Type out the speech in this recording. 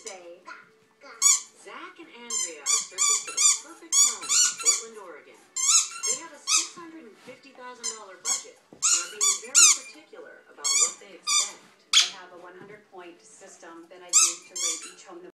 say. Zach and Andrea are searching for the perfect home in Portland, Oregon. They have a $650,000 budget and are being very particular about what they expect. I have a 100-point system that I use to rate each home that